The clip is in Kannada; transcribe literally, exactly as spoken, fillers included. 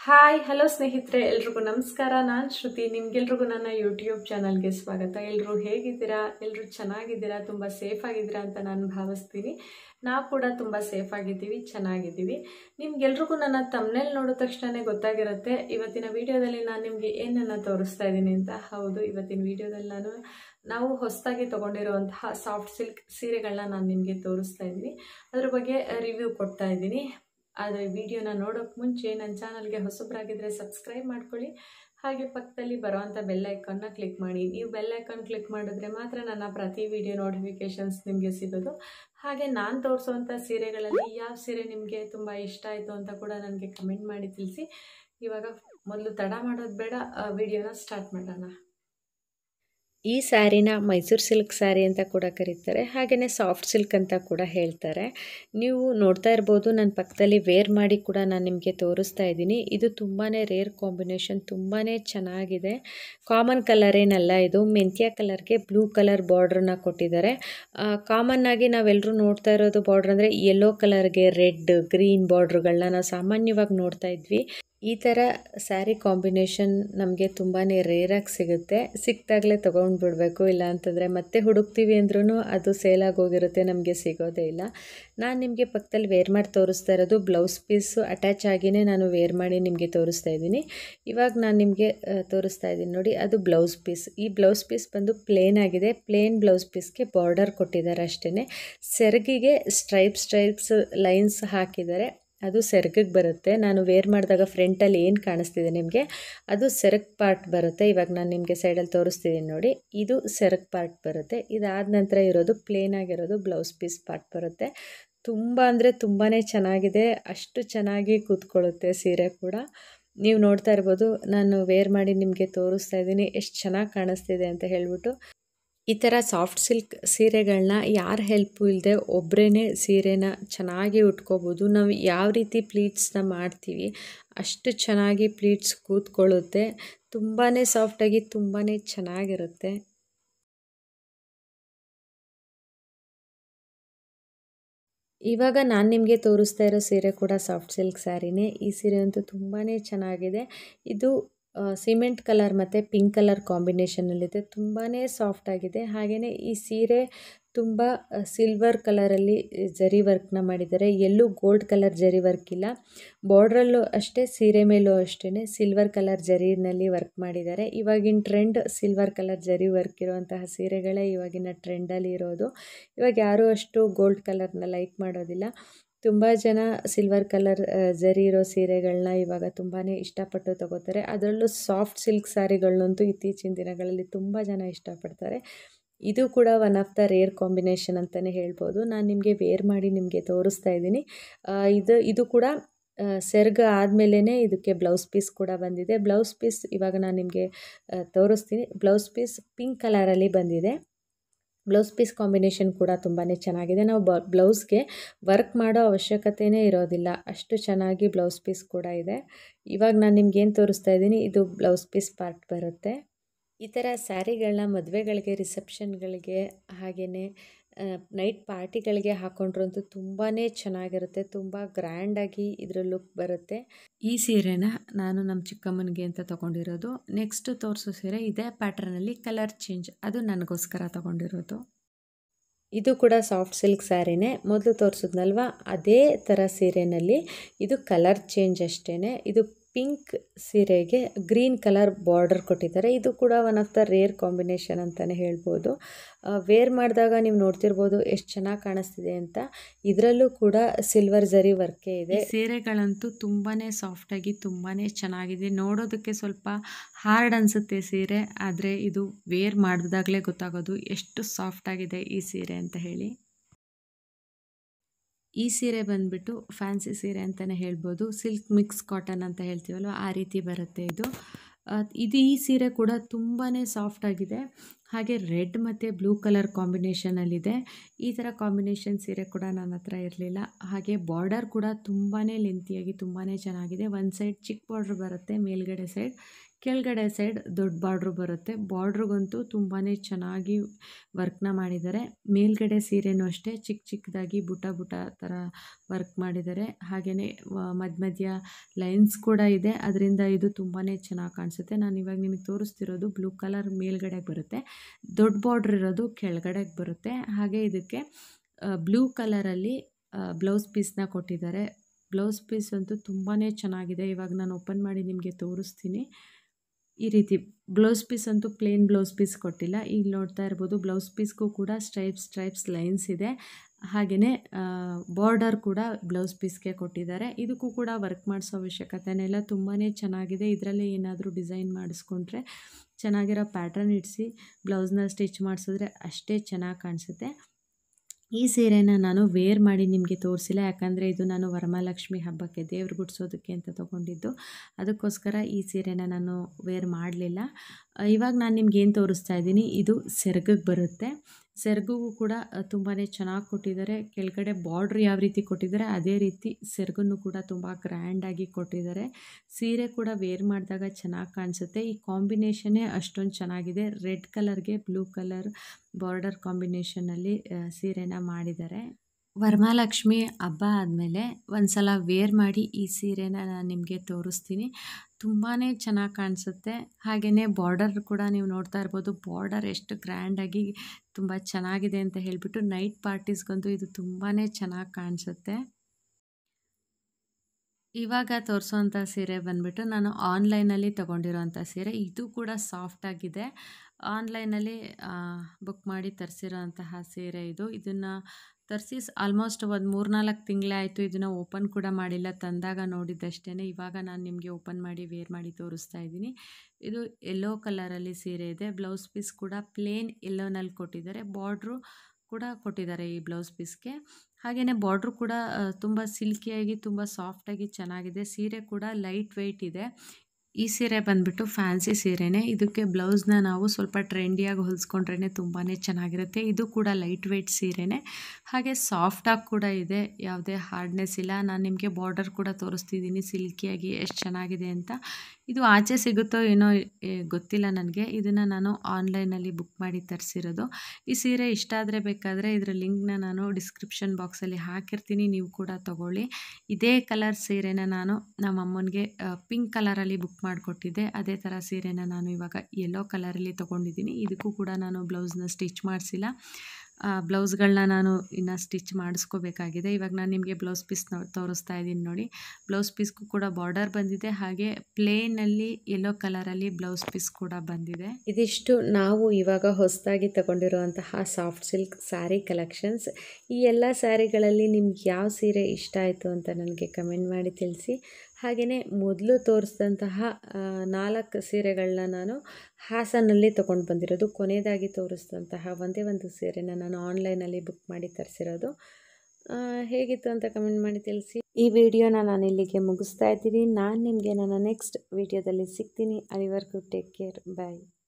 ಹಾಯ್ ಹಲೋ ಸ್ನೇಹಿತರೆ, ಎಲ್ರಿಗೂ ನಮಸ್ಕಾರ. ನಾನು ಶ್ರುತಿ. ನಿಮ್ಗೆಲ್ರಿಗೂ ನನ್ನ ಯೂಟ್ಯೂಬ್ ಚಾನಲ್ಗೆ ಸ್ವಾಗತ. ಎಲ್ಲರೂ ಹೇಗಿದ್ದೀರಾ? ಎಲ್ಲರೂ ಚೆನ್ನಾಗಿದ್ದೀರಾ? ತುಂಬ ಸೇಫ್ ಆಗಿದ್ದೀರಾ ಅಂತ ನಾನು ಭಾವಿಸ್ತೀನಿ. ನಾವು ಕೂಡ ತುಂಬ ಸೇಫ್ ಆಗಿದ್ದೀವಿ, ಚೆನ್ನಾಗಿದ್ದೀವಿ. ನಿಮ್ಗೆಲ್ರಿಗೂ ನನ್ನ ತಮ್ನೇಲ್ ನೋಡಿದ ತಕ್ಷಣವೇ ಗೊತ್ತಾಗಿರುತ್ತೆ ಇವತ್ತಿನ ವಿಡಿಯೋದಲ್ಲಿ ನಾನು ನಿಮಗೆ ಏನನ್ನು ತೋರಿಸ್ತಾ ಇದ್ದೀನಿ ಅಂತ. ಹೌದು, ಇವತ್ತಿನ ವಿಡಿಯೋದಲ್ಲಿ ನಾನು ನಾವು ಹೊಸದಾಗಿ ತೊಗೊಂಡಿರುವಂತಹ ಸಾಫ್ಟ್ ಸಿಲ್ಕ್ ಸೀರೆಗಳನ್ನ ನಾನು ನಿಮಗೆ ತೋರಿಸ್ತಾ ಇದ್ದೀನಿ. ಅದ್ರ ಬಗ್ಗೆ ರಿವ್ಯೂ ಕೊಡ್ತಾ ಇದ್ದೀನಿ. ಆದರೆ ವಿಡಿಯೋನ ನೋಡೋಕ್ಕೆ ಮುಂಚೆ ನನ್ನ ಚಾನಲ್ಗೆ ಹೊಸಬರಾಗಿದ್ದರೆ ಸಬ್ಸ್ಕ್ರೈಬ್ ಮಾಡ್ಕೊಳ್ಳಿ. ಹಾಗೆ ಪಕ್ಕದಲ್ಲಿ ಬರೋವಂಥ ಬೆಲ್ ಐಕಾನ್ನ ಕ್ಲಿಕ್ ಮಾಡಿ. ನೀವು ಬೆಲ್ ಐಕಾನ್ ಕ್ಲಿಕ್ ಮಾಡಿದ್ರೆ ಮಾತ್ರ ನನ್ನ ಪ್ರತಿ ವಿಡಿಯೋ ನೋಟಿಫಿಕೇಷನ್ಸ್ ನಿಮಗೆ ಸಿಗೋದು. ಹಾಗೆ ನಾನು ತೋರಿಸುವಂಥ ಸೀರೆಗಳಲ್ಲಿ ಯಾವ ಸೀರೆ ನಿಮಗೆ ತುಂಬ ಇಷ್ಟ ಆಯಿತು ಅಂತ ಕೂಡ ನನಗೆ ಕಮೆಂಟ್ ಮಾಡಿ ತಿಳಿಸಿ. ಇವಾಗ ಮೊದಲು ತಡ ಮಾಡೋದು ಬೇಡ, ವಿಡಿಯೋನ ಸ್ಟಾರ್ಟ್ ಮಾಡೋಣ. ಈ ಸ್ಯಾರಿನ ಮೈಸೂರು ಸಿಲ್ಕ್ ಸ್ಯಾರಿ ಅಂತ ಕೂಡ ಕರೀತಾರೆ, ಹಾಗೆಯೇ ಸಾಫ್ಟ್ ಸಿಲ್ಕ್ ಅಂತ ಕೂಡ ಹೇಳ್ತಾರೆ. ನೀವು ನೋಡ್ತಾ ಇರ್ಬೋದು, ನನ್ನ ಪಕ್ಕದಲ್ಲಿ ವೇರ್ ಮಾಡಿ ಕೂಡ ನಾನು ನಿಮಗೆ ತೋರಿಸ್ತಾ ಇದ್ದೀನಿ. ಇದು ತುಂಬಾ ರೇರ್ ಕಾಂಬಿನೇಷನ್, ತುಂಬಾ ಚೆನ್ನಾಗಿದೆ. ಕಾಮನ್ ಕಲರ್ ಏನಲ್ಲ, ಇದು ಮೆಂತ್ಯ ಕಲರ್ಗೆ ಬ್ಲೂ ಕಲರ್ ಬಾರ್ಡ್ರನ್ನ ಕೊಟ್ಟಿದ್ದಾರೆ. ಕಾಮನ್ ಆಗಿ ನಾವೆಲ್ಲರೂ ನೋಡ್ತಾ ಇರೋದು ಬಾರ್ಡ್ರ್ ಅಂದರೆ ಯೆಲ್ಲೋ ಕಲರ್ಗೆ ರೆಡ್ ಗ್ರೀನ್ ಬಾರ್ಡ್ರ್ಗಳನ್ನ ನಾವು ಸಾಮಾನ್ಯವಾಗಿ ನೋಡ್ತಾ ಇದ್ವಿ. ಈ ಥರ ಸ್ಯಾರಿ ಕಾಂಬಿನೇಷನ್ ನಮಗೆ ತುಂಬಾ ರೇರಾಗಿ ಸಿಗುತ್ತೆ. ಸಿಕ್ತಾಗಲೇ ತೊಗೊಂಡು ಬಿಡಬೇಕು, ಇಲ್ಲ ಅಂತಂದರೆ ಮತ್ತೆ ಹುಡುಕ್ತೀವಿ ಅಂದ್ರೂ ಅದು ಸೇಲಾಗಿ ಹೋಗಿರುತ್ತೆ, ನಮಗೆ ಸಿಗೋದೇ ಇಲ್ಲ. ನಾನು ನಿಮಗೆ ಪಕ್ಕದಲ್ಲಿ ವೇರ್ ಮಾಡಿ ತೋರಿಸ್ತಾ ಇರೋದು ಬ್ಲೌಸ್ ಪೀಸು ಅಟ್ಯಾಚ್ ಆಗಿಯೇ ನಾನು ವೇರ್ ಮಾಡಿ ನಿಮಗೆ ತೋರಿಸ್ತಾ ಇದ್ದೀನಿ. ಇವಾಗ ನಾನು ನಿಮಗೆ ತೋರಿಸ್ತಾ ಇದ್ದೀನಿ ನೋಡಿ, ಅದು ಬ್ಲೌಸ್ ಪೀಸ್. ಈ ಬ್ಲೌಸ್ ಪೀಸ್ ಬಂದು ಪ್ಲೇನ್ ಆಗಿದೆ. ಪ್ಲೇನ್ ಬ್ಲೌಸ್ ಪೀಸ್ಗೆ ಬಾರ್ಡರ್ ಕೊಟ್ಟಿದ್ದಾರೆ ಅಷ್ಟೇ. ಸೆರಗಿಗೆ ಸ್ಟ್ರೈಪ್ ಸ್ಟ್ರೈಪ್ಸ್ ಲೈನ್ಸ್ ಹಾಕಿದ್ದಾರೆ, ಅದು ಸೆರಗಿಗೆ ಬರುತ್ತೆ. ನಾನು ವೇರ್ ಮಾಡಿದಾಗ ಫ್ರಂಟಲ್ಲಿ ಏನು ಕಾಣಿಸ್ತಿದೆ ನಿಮಗೆ, ಅದು ಸೆರಗ್ ಪಾರ್ಟ್ ಬರುತ್ತೆ. ಇವಾಗ ನಾನು ನಿಮಗೆ ಸೈಡಲ್ಲಿ ತೋರಿಸ್ತಿದ್ದೀನಿ ನೋಡಿ, ಇದು ಸೆರಗ್ ಪಾರ್ಟ್ ಬರುತ್ತೆ. ಇದಾದ ನಂತರ ಇರೋದು ಪ್ಲೇನ್ ಆಗಿರೋದು ಬ್ಲೌಸ್ ಪೀಸ್ ಪಾರ್ಟ್ ಬರುತ್ತೆ. ತುಂಬ ಅಂದರೆ ತುಂಬಾ ಚೆನ್ನಾಗಿದೆ, ಅಷ್ಟು ಚೆನ್ನಾಗಿ ಕೂತ್ಕೊಳ್ಳುತ್ತೆ ಸೀರೆ ಕೂಡ. ನೀವು ನೋಡ್ತಾ ಇರ್ಬೋದು, ನಾನು ವೇರ್ ಮಾಡಿ ನಿಮಗೆ ತೋರಿಸ್ತಾ ಇದ್ದೀನಿ ಎಷ್ಟು ಚೆನ್ನಾಗಿ ಕಾಣಿಸ್ತಿದೆ ಅಂತ ಹೇಳ್ಬಿಟ್ಟು. ಈ ಥರ ಸಾಫ್ಟ್ ಸಿಲ್ಕ್ ಸೀರೆಗಳನ್ನ ಯಾರ ಹೆಲ್ಪು ಇಲ್ಲದೆ ಒಬ್ಬರೇ ಸೀರೆನ ಚೆನ್ನಾಗಿ ಉಟ್ಕೋಬೋದು. ನಾವು ಯಾವ ರೀತಿ ಪ್ಲೀಟ್ಸ್ನ ಮಾಡ್ತೀವಿ ಅಷ್ಟು ಚೆನ್ನಾಗಿ ಪ್ಲೀಟ್ಸ್ ಕೂತ್ಕೊಳ್ಳುತ್ತೆ. ತುಂಬಾ ಸಾಫ್ಟಾಗಿ ತುಂಬಾ ಚೆನ್ನಾಗಿರುತ್ತೆ. ಇವಾಗ ನಾನು ನಿಮಗೆ ತೋರಿಸ್ತಾ ಇರೋ ಸೀರೆ ಕೂಡ ಸಾಫ್ಟ್ ಸಿಲ್ಕ್ ಸ್ಯಾರಿನೇ. ಈ ಸೀರೆ ಅಂತೂ ತುಂಬಾ ಚೆನ್ನಾಗಿದೆ. ಇದು ಸಿಮೆಂಟ್ ಕಲರ್ ಮತ್ತು ಪಿಂಕ್ ಕಲರ್ ಕಾಂಬಿನೇಷನಲ್ಲಿದೆ. ತುಂಬಾ ಸಾಫ್ಟ್ ಆಗಿದೆ. ಹಾಗೆಯೇ ಈ ಸೀರೆ ತುಂಬ ಸಿಲ್ವರ್ ಕಲರಲ್ಲಿ ಜರಿ ವರ್ಕ್ನ ಮಾಡಿದ್ದಾರೆ. ಎಲ್ಲೂ ಗೋಲ್ಡ್ ಕಲರ್ ಜರಿ ವರ್ಕ್ ಇಲ್ಲ. ಬಾರ್ಡ್ರಲ್ಲೂ ಅಷ್ಟೇ, ಸೀರೆ ಮೇಲೂ ಅಷ್ಟೇ ಸಿಲ್ವರ್ ಕಲರ್ ಜರಿನಲ್ಲಿ ವರ್ಕ್ ಮಾಡಿದ್ದಾರೆ. ಇವಾಗಿನ trend silver colour zari work ಇರುವಂತಹ ಸೀರೆಗಳೇ ಇವಾಗಿನ ಟ್ರೆಂಡಲ್ಲಿ ಇರೋದು. ಇವಾಗ ಯಾರೂ ಅಷ್ಟು ಗೋಲ್ಡ್ ಕಲರ್ನ ಲೈಕ್ ಮಾಡೋದಿಲ್ಲ. ತುಂಬ ಜನ ಸಿಲ್ವರ್ ಕಲರ್ ಜರಿ ಇರೋ ಸೀರೆಗಳನ್ನ ಇವಾಗ ತುಂಬಾ ಇಷ್ಟಪಟ್ಟು ತಗೋತಾರೆ. ಅದರಲ್ಲೂ ಸಾಫ್ಟ್ ಸಿಲ್ಕ್ ಸ್ಯಾರಿಗಳನ್ನಂತೂ ಇತ್ತೀಚಿನ ದಿನಗಳಲ್ಲಿ ತುಂಬ ಜನ ಇಷ್ಟಪಡ್ತಾರೆ. ಇದು ಕೂಡ one of the rare combination ಅಂತಲೇ ಹೇಳ್ಬೋದು. ನಾನು ನಿಮಗೆ ವೇರ್ ಮಾಡಿ ನಿಮಗೆ ತೋರಿಸ್ತಾ ಇದ್ದೀನಿ. ಇದು ಇದು ಕೂಡ ಸೆರ್ಗ ಆದಮೇಲೆ ಇದಕ್ಕೆ ಬ್ಲೌಸ್ ಪೀಸ್ ಕೂಡ ಬಂದಿದೆ. ಬ್ಲೌಸ್ ಪೀಸ್ ಇವಾಗ ನಾನು ನಿಮಗೆ ತೋರಿಸ್ತೀನಿ. ಬ್ಲೌಸ್ ಪೀಸ್ ಪಿಂಕ್ ಕಲರಲ್ಲಿ ಬಂದಿದೆ. ಬ್ಲೌಸ್ ಪೀಸ್ ಕಾಂಬಿನೇಷನ್ ಕೂಡ ತುಂಬಾ ಚೆನ್ನಾಗಿದೆ. ನಾವು ಬ ಬ್ಲೌಸ್ಗೆ ವರ್ಕ್ ಮಾಡೋ ಅವಶ್ಯಕತೆಯೇ ಇರೋದಿಲ್ಲ, ಅಷ್ಟು ಚೆನ್ನಾಗಿ ಬ್ಲೌಸ್ ಪೀಸ್ ಕೂಡ ಇದೆ. ಇವಾಗ ನಾನು ನಿಮ್ಗೆ ಏನು ತೋರಿಸ್ತಾ ಇದ್ದೀನಿ, ಇದು ಬ್ಲೌಸ್ ಪೀಸ್ ಪಾರ್ಟ್ ಬರುತ್ತೆ. ಈ ಥರ ಸ್ಯಾರಿಗಳನ್ನ ಮದುವೆಗಳಿಗೆ, ರಿಸೆಪ್ಷನ್ಗಳಿಗೆ, ಹಾಗೆಯೇ ನೈಟ್ ಪಾರ್ಟಿಗಳಿಗೆ ಹಾಕ್ಕೊಂಡ್ರಂತೂ ತುಂಬಾ ಚೆನ್ನಾಗಿರುತ್ತೆ. ತುಂಬ ಗ್ರ್ಯಾಂಡಾಗಿ ಇದರ ಲುಕ್ ಬರುತ್ತೆ. ಈ ಸೀರೆನ ನಾನು ನಮ್ಮ ಚಿಕ್ಕಮ್ಮನಿಗೆ ಅಂತ ತೊಗೊಂಡಿರೋದು. ನೆಕ್ಸ್ಟ್ ತೋರಿಸೋ ಸೀರೆ ಇದೇ ಪ್ಯಾಟ್ರನಲ್ಲಿ ಕಲರ್ ಚೇಂಜ್, ಅದು ನನಗೋಸ್ಕರ ತೊಗೊಂಡಿರೋದು. ಇದು ಕೂಡ ಸಾಫ್ಟ್ ಸಿಲ್ಕ್ ಸ್ಯಾರಿನೇ. ಮೊದಲು ತೋರಿಸಿದ್ನಲ್ವ ಅದೇ ಥರ ಸೀರೆನಲ್ಲಿ ಇದು ಕಲರ್ ಚೇಂಜ್ ಅಷ್ಟೇ. ಇದು ಪಿಂಕ್ ಸೀರೆಗೆ ಗ್ರೀನ್ ಕಲರ್ ಬಾರ್ಡರ್ ಕೊಟ್ಟಿದ್ದಾರೆ. ಇದು ಕೂಡ one of the rare combination ಅಂತಲೇ ಹೇಳ್ಬೋದು. ವೇರ್ ಮಾಡಿದಾಗ ನೀವು ನೋಡ್ತಿರ್ಬೋದು ಎಷ್ಟು ಚೆನ್ನಾಗಿ ಕಾಣಿಸ್ತಿದೆ ಅಂತ. ಇದರಲ್ಲೂ ಕೂಡ ಸಿಲ್ವರ್ ಜರಿ ವರ್ಕೇ ಇದೆ. ಸೀರೆಗಳಂತೂ ತುಂಬಾ ಸಾಫ್ಟಾಗಿ ತುಂಬಾ ಚೆನ್ನಾಗಿದೆ. ನೋಡೋದಕ್ಕೆ ಸ್ವಲ್ಪ ಹಾರ್ಡ್ ಅನಿಸುತ್ತೆ ಸೀರೆ, ಆದರೆ ಇದು ವೇರ್ ಮಾಡಿದಾಗಲೇ ಗೊತ್ತಾಗೋದು ಎಷ್ಟು ಸಾಫ್ಟಾಗಿದೆ ಈ ಸೀರೆ ಅಂತ ಹೇಳಿ. ಈ ಸೀರೆ ಬಂದುಬಿಟ್ಟು ಫ್ಯಾನ್ಸಿ ಸೀರೆ ಅಂತಲೇ ಹೇಳ್ಬೋದು. ಸಿಲ್ಕ್ ಮಿಕ್ಸ್ ಕಾಟನ್ ಅಂತ ಹೇಳ್ತೀವಲ್ವ, ಆ ರೀತಿ ಬರುತ್ತೆ ಇದು. ಇದು ಈ ಸೀರೆ ಕೂಡ ತುಂಬಾ ಸಾಫ್ಟಾಗಿದೆ. ಹಾಗೆ ರೆಡ್ ಮತ್ತು ಬ್ಲೂ ಕಲರ್ ಕಾಂಬಿನೇಷನಲ್ಲಿದೆ. ಈ ಥರ ಕಾಂಬಿನೇಷನ್ ಸೀರೆ ಕೂಡ ನನ್ನ ಹತ್ರ ಇರಲಿಲ್ಲ. ಹಾಗೆ ಬಾರ್ಡರ್ ಕೂಡ ತುಂಬಾ ಲೆಂತಿಯಾಗಿ ತುಂಬಾ ಚೆನ್ನಾಗಿದೆ. ಒಂದು ಸೈಡ್ ಚಿಕ್ಕ ಬಾರ್ಡ್ರ್ ಬರುತ್ತೆ ಮೇಲ್ಗಡೆ ಸೈಡ್, ಕೆಳಗಡೆ ಸೈಡ್ ದೊಡ್ಡ ಬಾರ್ಡ್ರು ಬರುತ್ತೆ. ಬಾರ್ಡ್ರಿಗಂತೂ ತುಂಬಾ ಚೆನ್ನಾಗಿ ವರ್ಕ್ನ ಮಾಡಿದ್ದಾರೆ. ಮೇಲ್ಗಡೆ ಸೀರೆನೂ ಅಷ್ಟೇ ಚಿಕ್ಕ ಚಿಕ್ಕದಾಗಿ ಬುಟ್ಟ ಬುಟ್ಟ ಥರ ವರ್ಕ್ ಮಾಡಿದ್ದಾರೆ. ಹಾಗೆಯೇ ಮಧ್ಯ ಮಧ್ಯ ಲೈನ್ಸ್ ಕೂಡ ಇದೆ, ಅದರಿಂದ ಇದು ತುಂಬಾ ಚೆನ್ನಾಗಿ ಕಾಣಿಸುತ್ತೆ. ನಾನು ಇವಾಗ ನಿಮಗೆ ತೋರಿಸ್ತಿರೋದು ಬ್ಲೂ ಕಲರ್ ಮೇಲ್ಗಡೆಗೆ ಬರುತ್ತೆ, ದೊಡ್ಡ ಬಾರ್ಡ್ರ್ ಇರೋದು ಕೆಳಗಡೆಗೆ ಬರುತ್ತೆ. ಹಾಗೆ ಇದಕ್ಕೆ ಬ್ಲೂ ಕಲರಲ್ಲಿ ಬ್ಲೌಸ್ ಪೀಸ್ನ ಕೊಟ್ಟಿದ್ದಾರೆ. ಬ್ಲೌಸ್ ಪೀಸ್ ಅಂತೂ ತುಂಬಾ ಚೆನ್ನಾಗಿದೆ. ಇವಾಗ ನಾನು ಓಪನ್ ಮಾಡಿ ನಿಮಗೆ ತೋರಿಸ್ತೀನಿ. ಈ ರೀತಿ ಬ್ಲೌಸ್ ಪೀಸ್ ಅಂತೂ ಪ್ಲೇನ್ ಬ್ಲೌಸ್ ಪೀಸ್ ಕೊಟ್ಟಿಲ್ಲ. ಈಗ ನೋಡ್ತಾ ಇರ್ಬೋದು ಬ್ಲೌಸ್ ಪೀಸ್ಗೂ ಕೂಡ ಸ್ಟ್ರೈಪ್ಸ್ ಸ್ಟ್ರೈಪ್ಸ್ ಲೈನ್ಸ್ ಇದೆ. ಹಾಗೆಯೇ ಬಾರ್ಡರ್ ಕೂಡ ಬ್ಲೌಸ್ ಪೀಸ್ಗೆ ಕೊಟ್ಟಿದ್ದಾರೆ. ಇದಕ್ಕೂ ಕೂಡ ವರ್ಕ್ ಮಾಡಿಸೋ ಅವಶ್ಯಕತೆನೇ ಇಲ್ಲ, ತುಂಬಾ ಚೆನ್ನಾಗಿದೆ. ಇದರಲ್ಲಿ ಏನಾದರೂ ಡಿಸೈನ್ ಮಾಡಿಸ್ಕೊಂಡ್ರೆ ಚೆನ್ನಾಗಿರೋ ಪ್ಯಾಟರ್ನ್ ಇಡಿಸಿ ಬ್ಲೌಸ್ನ ಸ್ಟಿಚ್ ಮಾಡಿಸಿದ್ರೆ ಅಷ್ಟೇ ಚೆನ್ನಾಗಿ ಕಾಣಿಸುತ್ತೆ. ಈ ಸೀರೆನ ನಾನು ವೇರ್ ಮಾಡಿ ನಿಮಗೆ ತೋರಿಸಿಲ್ಲ, ಯಾಕಂದರೆ ಇದು ನಾನು ವರಮಹಾಲಕ್ಷ್ಮಿ ಹಬ್ಬಕ್ಕೆ ದೇವ್ರು ಗುಡಿಸೋದಕ್ಕೆ ಅಂತ ತೊಗೊಂಡಿದ್ದು, ಅದಕ್ಕೋಸ್ಕರ ಈ ಸೀರೆನ ನಾನು ವೇರ್ ಮಾಡಲಿಲ್ಲ. ಇವಾಗ ನಾನು ನಿಮ್ಗೆ ಏನು ತೋರಿಸ್ತಾ ಇದ್ದೀನಿ, ಇದು ಸೆರಗಿಗೆ ಬರುತ್ತೆ. ಸೆರಗಿಗೂ ಕೂಡ ತುಂಬಾ ಚೆನ್ನಾಗಿ ಕೊಟ್ಟಿದ್ದಾರೆ. ಕೆಳಗಡೆ ಬಾರ್ಡ್ರ್ ಯಾವ ರೀತಿ ಕೊಟ್ಟಿದ್ದಾರೆ ಅದೇ ರೀತಿ ಸೆರಗನ್ನು ಕೂಡ ತುಂಬ ಗ್ರ್ಯಾಂಡಾಗಿ ಕೊಟ್ಟಿದ್ದಾರೆ. ಸೀರೆ ಕೂಡ ವೇರ್ ಮಾಡಿದಾಗ ಚೆನ್ನಾಗಿ ಕಾಣಿಸುತ್ತೆ. ಈ ಕಾಂಬಿನೇಷನ್ನೇ ಅಷ್ಟೊಂದು ಚೆನ್ನಾಗಿದೆ. ರೆಡ್ ಕಲರ್ಗೆ ಬ್ಲೂ ಕಲರ್ ಬಾರ್ಡರ್ ಕಾಂಬಿನೇಷನಲ್ಲಿ ಸೀರೆನ ಮಾಡಿದ್ದಾರೆ. ವರಮಹಾಲಕ್ಷ್ಮಿ ಹಬ್ಬ ಆದಮೇಲೆ ಒಂದು ಸಲ ವೇರ್ ಮಾಡಿ ಈ ಸೀರೆನ ನಾನು ನಿಮಗೆ ತೋರಿಸ್ತೀನಿ. ತುಂಬಾ ಚೆನ್ನಾಗಿ ಕಾಣಿಸುತ್ತೆ. ಹಾಗೆಯೇ ಬಾರ್ಡರ್ ಕೂಡ ನೀವು ನೋಡ್ತಾ ಇರ್ಬೋದು, ಬಾರ್ಡರ್ ಎಷ್ಟು ಗ್ರ್ಯಾಂಡಾಗಿ ತುಂಬ ಚೆನ್ನಾಗಿದೆ ಅಂತ ಹೇಳಿಬಿಟ್ಟು ನೈಟ್ ಪಾರ್ಟೀಸ್ಗಂತೂ ಇದು ತುಂಬಾ ಚೆನ್ನಾಗಿ ಕಾಣಿಸುತ್ತೆ. ಇವಾಗ ತೋರಿಸೋವಂಥ ಸೀರೆ ಬಂದುಬಿಟ್ಟು ನಾನು ಆನ್ಲೈನಲ್ಲಿ ತೊಗೊಂಡಿರೋಂಥ ಸೀರೆ. ಇದು ಕೂಡ ಸಾಫ್ಟಾಗಿದೆ. ಆನ್ಲೈನಲ್ಲಿ ಬುಕ್ ಮಾಡಿ ತರಿಸಿರೋ ಅಂತಹ ಸೀರೆ ಇದು. ಇದನ್ನು ತರಿಸಿ ಆಲ್ಮೋಸ್ಟ್ ಒಂದು ಮೂರು ನಾಲ್ಕು ತಿಂಗಳೇ ಆಯಿತು. ಇದನ್ನು ಓಪನ್ ಕೂಡ ಮಾಡಿಲ್ಲ, ತಂದಾಗ ನೋಡಿದ್ದಷ್ಟೇ. ಇವಾಗ ನಾನು ನಿಮಗೆ ಓಪನ್ ಮಾಡಿ ವೇರ್ ಮಾಡಿ ತೋರಿಸ್ತಾ ಇದ್ದೀನಿ. ಇದು ಯೆಲ್ಲೋ ಕಲರಲ್ಲಿ ಸೀರೆ ಇದೆ. ಬ್ಲೌಸ್ ಪೀಸ್ ಕೂಡ ಪ್ಲೇನ್ ಯೆಲ್ಲೋನಲ್ಲಿ ಕೊಟ್ಟಿದ್ದಾರೆ. ಬಾರ್ಡ್ರು ಕೂಡ ಕೊಟ್ಟಿದ್ದಾರೆ ಈ ಬ್ಲೌಸ್ ಪೀಸ್ಗೆ. ಹಾಗೆಯೇ ಬಾರ್ಡ್ರು ಕೂಡ ತುಂಬ ಸಿಲ್ಕಿಯಾಗಿ ತುಂಬ ಸಾಫ್ಟಾಗಿ ಚೆನ್ನಾಗಿದೆ. ಸೀರೆ ಕೂಡ ಲೈಟ್ ವೆಯ್ಟ್ ಇದೆ. ಈ ಸೀರೆ ಬಂದುಬಿಟ್ಟು ಫ್ಯಾನ್ಸಿ ಸೀರೆನೇ. ಇದಕ್ಕೆ ಬ್ಲೌಸ್ನ ನಾವು ಸ್ವಲ್ಪ ಟ್ರೆಂಡಿಯಾಗಿ ಹೊಲಿಸ್ಕೊಂಡ್ರೇ ತುಂಬಾ ಚೆನ್ನಾಗಿರುತ್ತೆ. ಇದು ಕೂಡ ಲೈಟ್ ವೆಯ್ಟ್ ಸೀರೆನೇ, ಹಾಗೆ ಸಾಫ್ಟಾಗಿ ಕೂಡ ಇದೆ, ಯಾವುದೇ ಹಾರ್ಡ್ನೆಸ್ ಇಲ್ಲ. ನಾನು ನಿಮಗೆ ಬಾರ್ಡರ್ ಕೂಡ ತೋರಿಸ್ತಿದ್ದೀನಿ ಸಿಲ್ಕಿಯಾಗಿ ಎಷ್ಟು ಚೆನ್ನಾಗಿದೆ ಅಂತ. ಇದು ಆಚೆ ಸಿಗುತ್ತೋ ಏನೋ ಗೊತ್ತಿಲ್ಲ ನನಗೆ. ಇದನ್ನು ನಾನು ಆನ್ಲೈನಲ್ಲಿ ಬುಕ್ ಮಾಡಿ ತರಿಸಿರೋದು. ಈ ಸೀರೆ ಇಷ್ಟ ಆದರೆ ಬೇಕಾದರೆ ಇದರ ಲಿಂಕ್ನ ನಾನು ಡಿಸ್ಕ್ರಿಪ್ಷನ್ ಬಾಕ್ಸಲ್ಲಿ ಹಾಕಿರ್ತೀನಿ, ನೀವು ಕೂಡ ತೊಗೊಳ್ಳಿ. ಇದೇ ಕಲರ್ ಸೀರೆನ ನಾನು ನಮ್ಮ ಅಮ್ಮನಿಗೆ ಪಿಂಕ್ ಕಲರಲ್ಲಿ ಬುಕ್ ಮಾಡಿಕೊಟ್ಟಿದ್ದೆ. ಅದೇ ಥರ ಸೀರೆನ ನಾನು ಇವಾಗ ಯೆಲ್ಲೋ ಕಲರಲ್ಲಿ ತೊಗೊಂಡಿದ್ದೀನಿ. ಇದಕ್ಕೂ ಕೂಡ ನಾನು ಬ್ಲೌಸ್ನ ಸ್ಟಿಚ್ ಮಾಡಿಸಿಲ್ಲ. ಬ್ಲೌಸ್ಗಳನ್ನ ನಾನು ಇನ್ನು ಸ್ಟಿಚ್ ಮಾಡಿಸ್ಕೋಬೇಕಾಗಿದೆ. ಇವಾಗ ನಾನು ನಿಮಗೆ ಬ್ಲೌಸ್ ಪೀಸ್ ತೋರಿಸ್ತಾ ಇದ್ದೀನಿ ನೋಡಿ. ಬ್ಲೌಸ್ ಪೀಸ್ಗೂ ಕೂಡ ಬಾರ್ಡರ್ ಬಂದಿದೆ, ಹಾಗೆ ಪ್ಲೇನಲ್ಲಿ ಯೆಲ್ಲೋ ಕಲರಲ್ಲಿ ಬ್ಲೌಸ್ ಪೀಸ್ ಕೂಡ ಬಂದಿದೆ. ಇದಿಷ್ಟು ನಾವು ಇವಾಗ ಹೊಸದಾಗಿ ತಗೊಂಡಿರುವಂತಹ ಸಾಫ್ಟ್ ಸಿಲ್ಕ್ ಸ್ಯಾರಿ ಕಲೆಕ್ಷನ್ಸ್. ಈ ಎಲ್ಲ ಸ್ಯಾರಿಗಳಲ್ಲಿ ನಿಮ್ಗೆ ಯಾವ ಸೀರೆ ಇಷ್ಟ ಆಯಿತು ಅಂತ ನನಗೆ ಕಮೆಂಟ್ ಮಾಡಿ ತಿಳಿಸಿ. ಹಾಗೆಯೇ ಮೊದಲು ತೋರಿಸಿದಂತಹ ನಾಲ್ಕು ಸೀರೆಗಳನ್ನ ನಾನು ಹಾಸನಲ್ಲಿ ತೊಗೊಂಡು ಬಂದಿರೋದು. ಕೊನೆಯದಾಗಿ ತೋರಿಸಿದಂತಹ ಒಂದೇ ಒಂದು ಸೀರೆನ ನಾನು ಆನ್ಲೈನಲ್ಲಿ ಬುಕ್ ಮಾಡಿ ತರಿಸಿರೋದು. ಹೇಗಿತ್ತು ಅಂತ ಕಮೆಂಟ್ ಮಾಡಿ ತಿಳಿಸಿ. ಈ ವಿಡಿಯೋನ ನಾನು ಇಲ್ಲಿಗೆ ಮುಗಿಸ್ತಾ ಇದ್ದೀನಿ. ನಾನು ನಿಮಗೆ ನನ್ನ ನೆಕ್ಸ್ಟ್ ವಿಡಿಯೋದಲ್ಲಿ ಸಿಗ್ತೀನಿ. ಅಲ್ಲಿವರೆಗೂ ಟೇಕ್ ಕೇರ್, ಬಾಯ್.